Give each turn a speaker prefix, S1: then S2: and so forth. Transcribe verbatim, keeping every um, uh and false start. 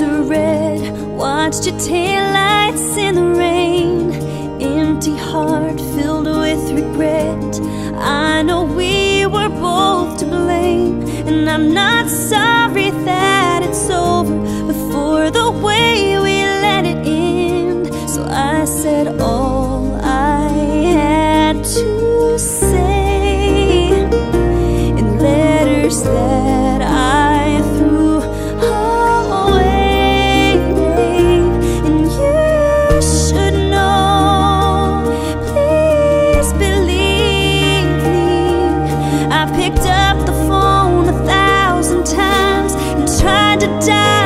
S1: are red, watched your taillights in the rain. Empty heart filled with regret. I know we were both to blame, and I'm not sorry that it's over, but for the way we let it end. So I said all I had to say in letters that I threw away. And you should know, please believe me, I picked up the phone a thousand times and tried to die